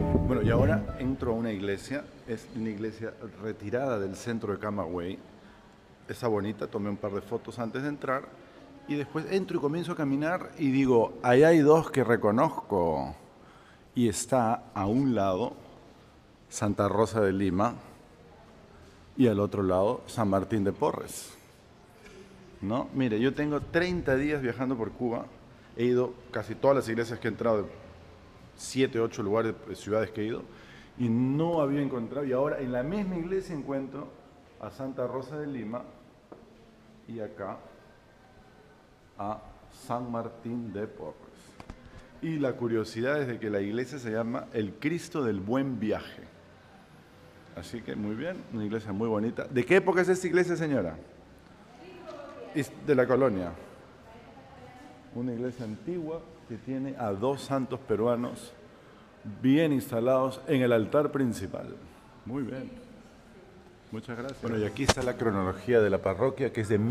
Bueno, y ahora entro a una iglesia, es una iglesia retirada del centro de Camagüey. Está bonita, tomé un par de fotos antes de entrar y después entro y comienzo a caminar y digo, ahí hay dos que reconozco. Y está a un lado Santa Rosa de Lima y al otro lado San Martín de Porres. ¿No? Mire, yo tengo 30 días viajando por Cuba, he ido casi todas las iglesias que he entrado, de 7, 8 lugares, ciudades que he ido, y no había encontrado, y ahora en la misma iglesia encuentro a Santa Rosa de Lima y acá a San Martín de Porres. Y la curiosidad es de que la iglesia se llama el Cristo del Buen Viaje. Así que muy bien, una iglesia muy bonita. ¿De qué época es esta iglesia, señora? De la colonia. Una iglesia antigua que tiene a dos santos peruanos bien instalados en el altar principal. Muy bien. Muchas gracias. Bueno, y aquí está la cronología de la parroquia, que es de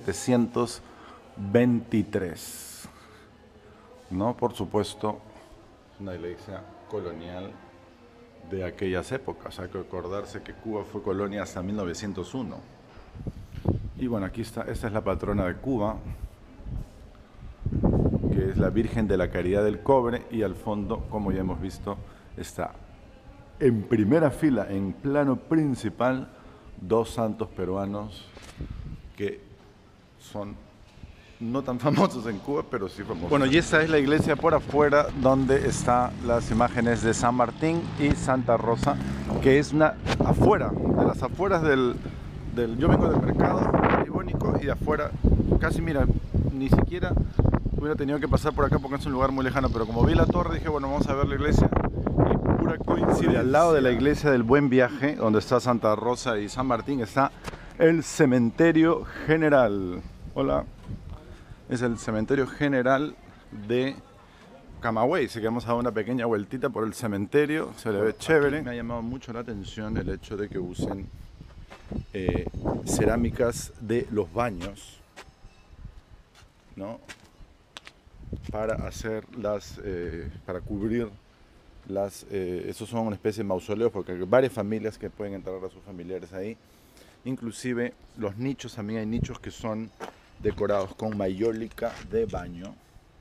1723. No, por supuesto, es una iglesia colonial de aquellas épocas. Hay que acordarse que Cuba fue colonia hasta 1901. Y bueno, aquí está, esta es la patrona de Cuba, que es la Virgen de la Caridad del Cobre, y al fondo, como ya hemos visto, está en primera fila, en plano principal, dos santos peruanos que son no tan famosos en Cuba, pero sí famosos. Bueno, y esta es la iglesia por afuera, donde están las imágenes de San Martín y Santa Rosa, que es una afuera, de las afueras yo vengo del mercado Ibónico y de afuera, casi mira, ni siquiera hubiera tenido que pasar por acá porque es un lugar muy lejano, pero como vi la torre dije, bueno, vamos a ver la iglesia, y pura coincidencia. Al lado de la iglesia del Buen Viaje, donde está Santa Rosa y San Martín, está el cementerio general. Hola. Es el cementerio general de Camagüey, así que vamos a dar una pequeña vueltita por el cementerio, se le ve chévere. Me ha llamado mucho la atención el hecho de que usen cerámicas de los baños, ¿no? Para hacer para cubrir esos son una especie de mausoleos, porque hay varias familias que pueden enterrar a sus familiares ahí. Inclusive los nichos, también hay nichos que son decorados con mayólica de baño,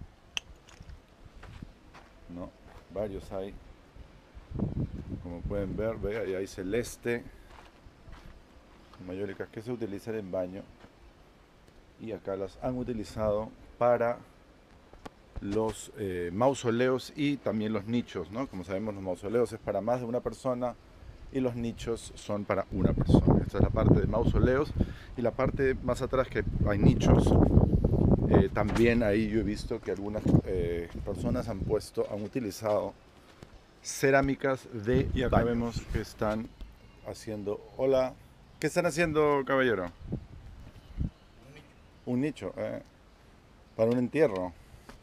¿no? Varios hay, como pueden ver, ahí hay celeste, mayólicas que se utilizan en baño, y acá las han utilizado para los mausoleos y también los nichos, ¿no? Como sabemos, los mausoleos es para más de una persona y los nichos son para una persona. Esta es la parte de mausoleos, y la parte más atrás que hay nichos, también ahí yo he visto que algunas personas han utilizado cerámicas de y acá vemos que están haciendo. Hola, ¿qué están haciendo, caballero? Un nicho, para un entierro.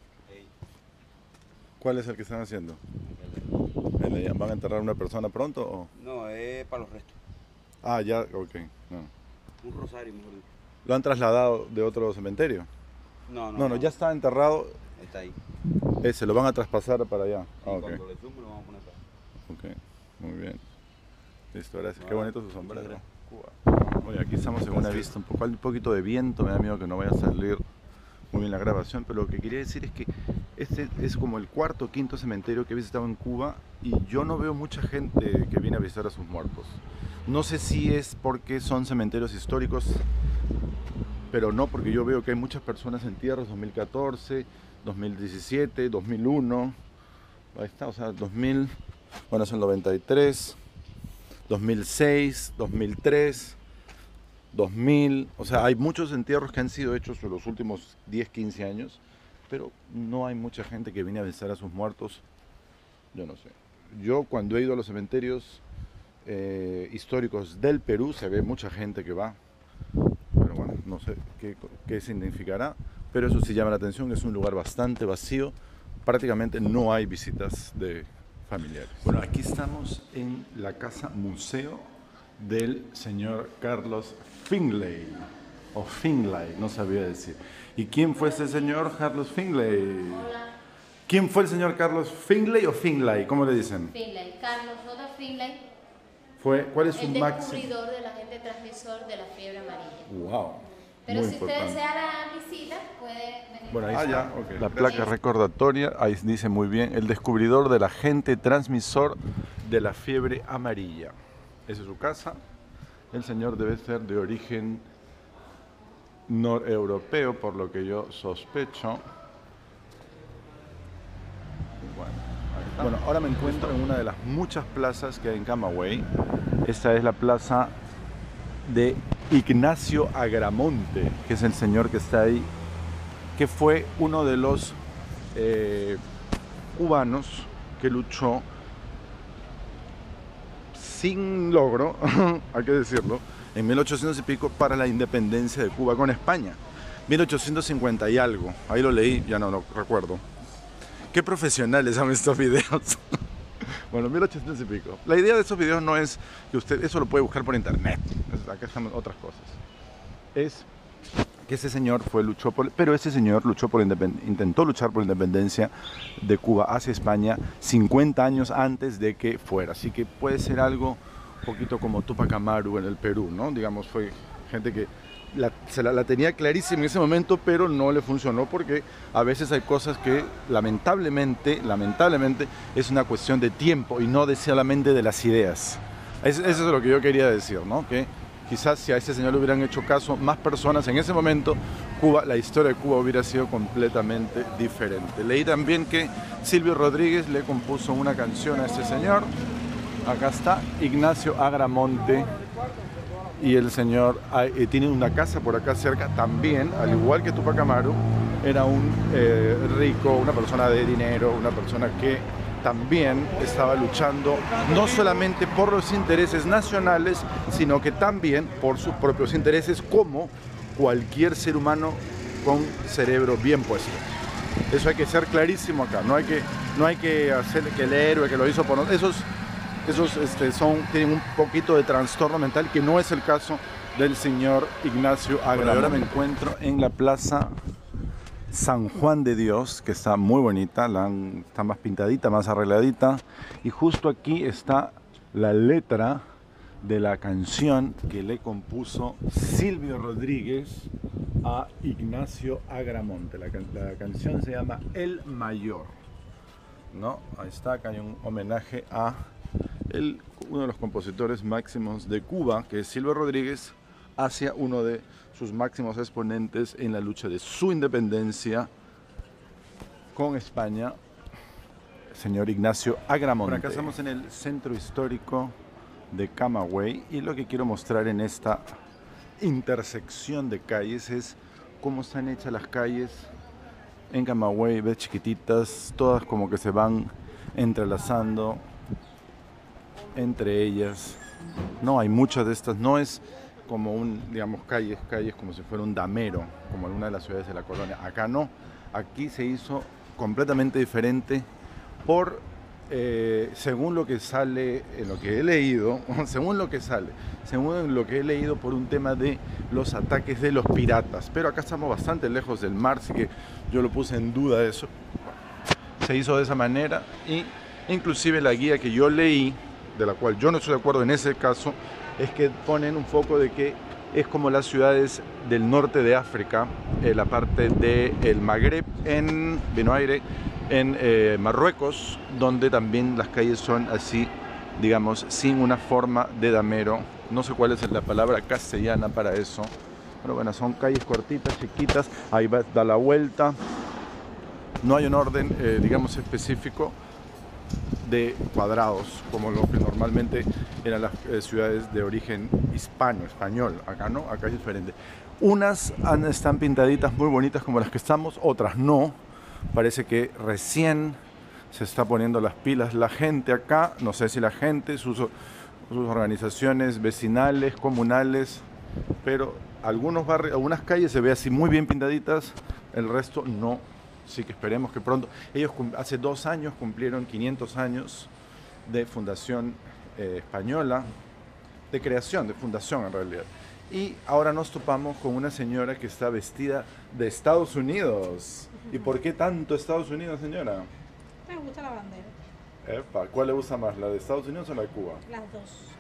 ¿Cuál es el que están haciendo? ¿Van a enterrar a una persona pronto o? No, es para los restos. Ah, ya, ok. No. Un rosario, mejor dicho. ¿Lo han trasladado de otro cementerio? No, Ya está enterrado. está ahí. Ese, lo van a traspasar para allá. Sí, Ah, ok. cuando le sumo lo vamos a poner acá. Ok, muy bien. Listo, gracias. Qué bonito su sombrero. Cuba. Oye, aquí estamos en una vista un poquito de viento, me da miedo que no vaya a salir muy bien la grabación, pero lo que quería decir es que este es como el cuarto o quinto cementerio que he visitado en Cuba, y yo no veo mucha gente que viene a visitar a sus muertos. No sé si es porque son cementerios históricos, pero no, porque yo veo que hay muchas personas en tierras, 2014, 2017, 2001, ahí está, o sea, 2000, bueno, es el 93, 2006, 2003, 2000, o sea, hay muchos entierros que han sido hechos en los últimos 10, 15 años, pero no hay mucha gente que viene a visitar a sus muertos, yo no sé. Yo cuando he ido a los cementerios históricos del Perú, se ve mucha gente que va, pero bueno, no sé qué significará, pero eso sí llama la atención, es un lugar bastante vacío, prácticamente no hay visitas de familiares. Bueno, aquí estamos en la casa museo del señor Carlos Finlay, o Finlay, no sabía decir. ¿Y quién fue ese señor Carlos Finlay? Hola. ¿Quién fue el señor Carlos Finlay o Finlay? ¿Cómo le dicen? Finlay, Carlos J. Finlay, ¿Cuál es su el máximo? descubridor del agente transmisor de la fiebre amarilla. Wow. Pero muy si usted importante. desea la visita, puede venir. Bueno, ahí está. La placa recordatoria, ahí dice muy bien, el descubridor del agente transmisor de la fiebre amarilla. Esa es su casa. El señor debe ser de origen noreuropeo, por lo que yo sospecho. Bueno, ahora me encuentro en una de las muchas plazas que hay en Camagüey. Esta es la plaza de Ignacio Agramonte, que es el señor que está ahí, que fue uno de los cubanos que luchó sin logro, hay que decirlo, en 1800 y pico para la independencia de Cuba con España. 1850 y algo, ahí lo leí, ya no lo recuerdo. Qué profesionales son estos videos. Bueno, 1800 y pico. La idea de estos videos no es que usted, eso lo puede buscar por internet. Acá están otras cosas. Es que ese señor pero ese señor intentó luchar por la independencia de Cuba hacia España 50 años antes de que fuera. Así que puede ser algo un poquito como Tupac Amaru en el Perú, ¿no? Digamos, fue gente que la tenía clarísima en ese momento, pero no le funcionó porque a veces hay cosas que lamentablemente es una cuestión de tiempo y no solamente de las ideas. Eso es lo que yo quería decir, ¿no? Que quizás si a ese señor le hubieran hecho caso más personas en ese momento, la historia de Cuba hubiera sido completamente diferente. Leí también que Silvio Rodríguez le compuso una canción a ese señor. Acá está, Ignacio Agramonte. Y el señor tiene una casa por acá cerca también, al igual que Tupac Amaru, era un rico, una persona de dinero, una persona que también estaba luchando no solamente por los intereses nacionales, sino que también por sus propios intereses, como cualquier ser humano con cerebro bien puesto. Eso hay que ser clarísimo acá, no hay que hacer que el héroe que lo hizo por nosotros, esos tienen un poquito de trastorno mental, que no es el caso del señor Ignacio Agramonte. Ahora me encuentro en la plaza San Juan de Dios, que está muy bonita, está más pintadita, más arregladita, y justo aquí está la letra de la canción que le compuso Silvio Rodríguez a Ignacio Agramonte. La canción se llama El Mayor, ¿no? Ahí está, acá hay un homenaje a uno de los compositores máximos de Cuba, que es Silvio Rodríguez, hacia uno de sus máximos exponentes en la lucha de su independencia con España, señor Ignacio Agramonte. Bueno, acá estamos en el centro histórico de Camagüey y lo que quiero mostrar en esta intersección de calles es cómo están hechas las calles en Camagüey. Ves, chiquititas, todas como que se van entrelazando entre ellas. No hay muchas de estas, no es como digamos, calles como si fuera un damero, como en una de las ciudades de la colonia. Acá no, aquí se hizo completamente diferente según lo que sale, en lo que he leído, según lo que he leído por un tema de los ataques de los piratas. Pero acá estamos bastante lejos del mar, así que yo lo puse en duda eso. Se hizo de esa manera y inclusive la guía que yo leí, de la cual yo no estoy de acuerdo en ese caso, es que ponen un foco de que es como las ciudades del norte de África, la parte del Magreb, en Benaire, en Marruecos, donde también las calles son así, digamos, sin una forma de damero. No sé cuál es la palabra castellana para eso, pero bueno, son calles cortitas, chiquitas, ahí da la vuelta. No hay un orden, digamos, específico de cuadrados, como lo que normalmente eran las ciudades de origen español. Acá no, acá es diferente. Unas están pintaditas muy bonitas como las que estamos, otras no. Parece que recién se está poniendo las pilas la gente acá, no sé si la gente, sus organizaciones vecinales, comunales, pero algunas calles se ve así muy bien pintaditas, el resto no. Así que esperemos que pronto. Ellos hace 2 años cumplieron 500 años de fundación española, de creación, de fundación en realidad. Y ahora nos topamos con una señora que está vestida de Estados Unidos. ¿Y por qué tanto Estados Unidos, señora? Me gusta la bandera. Epa, ¿cuál le gusta más, la de Estados Unidos o la de Cuba? Las dos.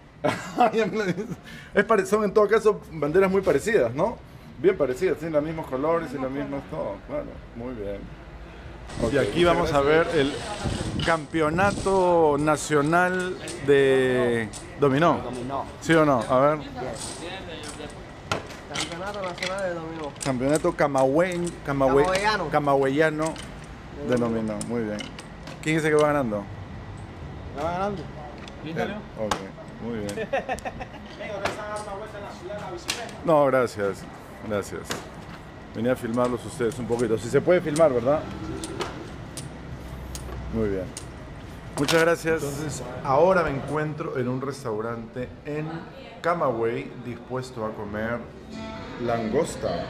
Son en todo caso banderas muy parecidas, ¿no? Bien parecidas, tienen los mismos colores y los mismos todo. Claro, muy bien. Y aquí vamos a ver el campeonato nacional de dominó. ¿Sí o no? A ver. Campeonato Nacional de Dominó. Campeonato camagüeyano de dominó. Muy bien. ¿Quién dice que va ganando? ¿Va ganando? Ok, muy bien. No, gracias. Gracias. Venía a filmarlos ustedes un poquito. Si se puede filmar, ¿verdad? Muy bien. Muchas gracias. Entonces, ahora me encuentro en un restaurante en Camagüey dispuesto a comer langosta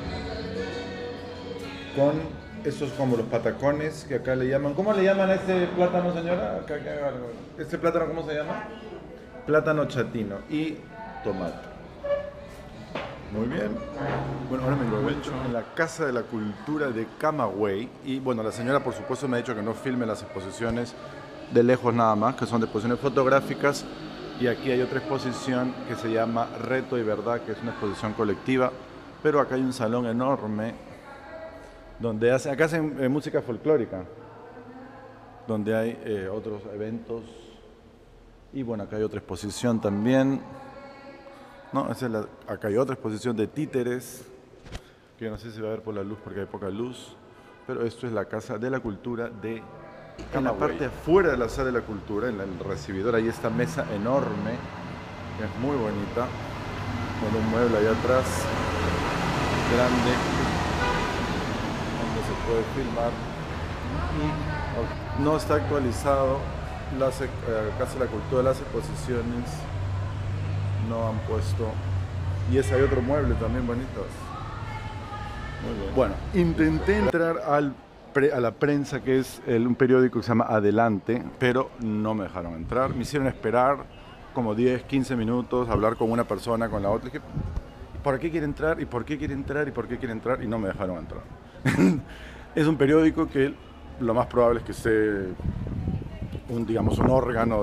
con esos como los patacones que acá le llaman. ¿Cómo le llaman a este plátano, señora? ¿Este plátano cómo se llama? Plátano chatino y tomate. Muy bien. Bueno, ahora me encuentro en la Casa de la Cultura de Camagüey y bueno, la señora por supuesto me ha dicho que no filme las exposiciones de lejos nada más, que son de exposiciones fotográficas, y aquí hay otra exposición que se llama Reto y Verdad, que es una exposición colectiva, pero acá hay un salón enorme donde acá hacen música folclórica, donde hay otros eventos, y bueno, acá hay otra exposición también. No, acá hay otra exposición de títeres, que yo no sé si va a ver por la luz porque hay poca luz, pero esto es la Casa de la Cultura de Camagüey. En la parte afuera de la Sala de la Cultura, en el recibidor, hay esta mesa enorme, que es muy bonita, con un mueble allá atrás, grande, donde se puede filmar. Y no está actualizado la Casa de la Cultura, las exposiciones no han puesto, y hay otro mueble también bonito. Muy bien. Bueno, intenté entrar a la prensa, que es un periódico que se llama Adelante, pero no me dejaron entrar, me hicieron esperar como 10, 15 minutos, hablar con una persona, con la otra, y dije, ¿por qué quiere entrar? ¿Y por qué quiere entrar? ¿Y por qué quiere entrar? Y no me dejaron entrar. Es un periódico que lo más probable es que esté un órgano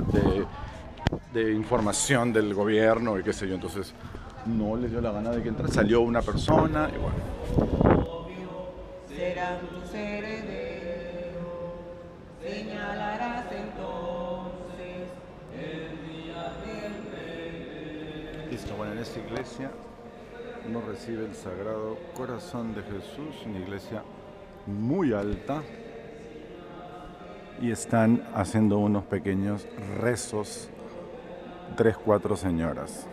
de información del gobierno y qué sé yo, entonces no les dio la gana de que entrara, salió una persona y bueno. Serán tus herederos, señalarás entonces el día del rey. Listo, bueno, en esta iglesia uno recibe el Sagrado Corazón de Jesús, una iglesia muy alta, y están haciendo unos pequeños rezos 3, 4 señoras.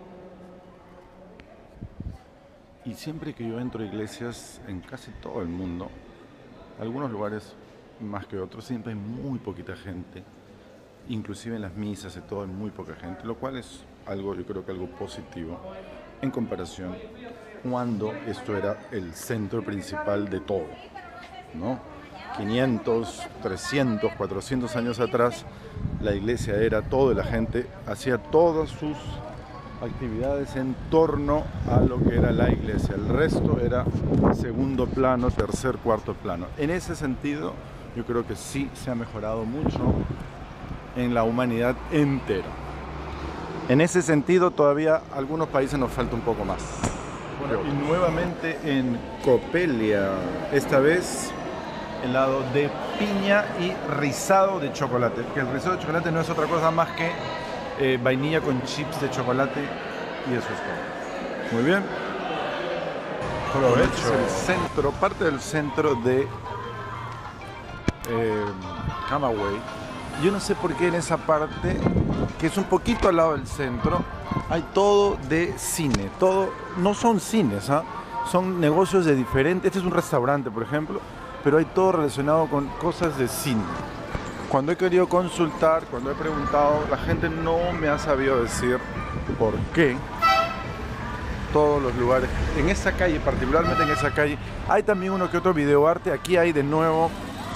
Y siempre que yo entro a iglesias en casi todo el mundo, algunos lugares más que otros, siempre hay muy poquita gente, inclusive en las misas y todo hay muy poca gente, lo cual es algo, yo creo que algo positivo en comparación cuando esto era el centro principal de todo, ¿no? 500, 300, 400 años atrás, la iglesia era todo y la gente hacía todas sus actividades en torno a lo que era la iglesia. El resto era segundo plano, tercer, cuarto plano. En ese sentido, yo creo que sí se ha mejorado mucho en la humanidad entera. En ese sentido, todavía a algunos países nos falta un poco más. Bueno, y nuevamente en Copelia, esta vez helado de piña y rizado de chocolate, que el rizado de chocolate no es otra cosa más que vainilla con chips de chocolate, y eso es todo. Muy bien. Provecho. El centro, parte del centro de Camagüey. Yo no sé por qué en esa parte, que es un poquito al lado del centro, hay todo de cine. Todo, no son cines, ¿ah? Son negocios de diferentes. Este es un restaurante, por ejemplo, pero hay todo relacionado con cosas de cine. Cuando he querido consultar, cuando he preguntado, la gente no me ha sabido decir por qué todos los lugares, en esa calle, particularmente en esa calle, hay también uno que otro videoarte. Aquí hay de nuevo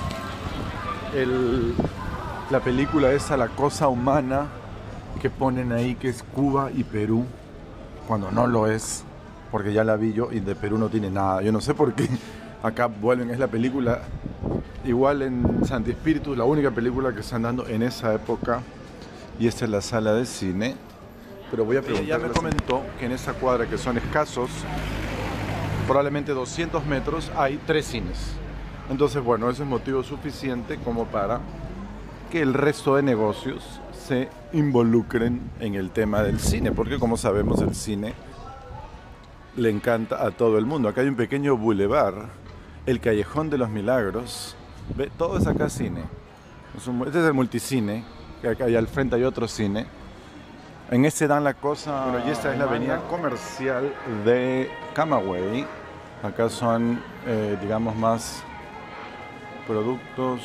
la película esa, La Cosa Humana, que ponen ahí, que es Cuba y Perú. cuando no lo es, porque ya la vi yo y de Perú no tiene nada. Yo no sé por qué acá vuelven, es la película, igual en Santi Espíritu, la única película que están dando en esa época, y esta es la sala de cine. Pero voy a preguntar. Ella me comentó que en esa cuadra, que son escasos, probablemente 200 metros, hay 3 cines. Entonces, bueno, eso es motivo suficiente como para que el resto de negocios se involucren en el tema del cine, porque como sabemos el cine le encanta a todo el mundo. Acá hay un pequeño bulevar, el Callejón de los Milagros. ¿Ve? Todo es acá cine. Este es el multicine, que acá y al frente hay otro cine. En este dan la cosa. Bueno, y esta es la avenida comercial de Camagüey. Acá son, digamos, más productos.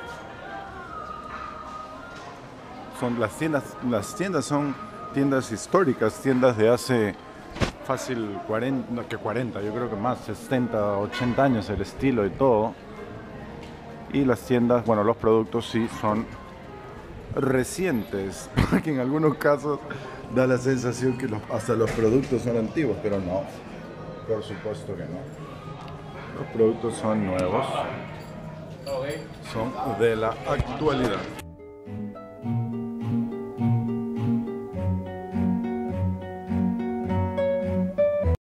Son las tiendas son tiendas históricas, tiendas de hace fácil 40, no, que 40, yo creo que más, 60, 80 años el estilo y todo. Y las tiendas, bueno, los productos sí son recientes, porque en algunos casos da la sensación que hasta los productos son antiguos, pero no, por supuesto que no. Los productos son nuevos, son de la actualidad.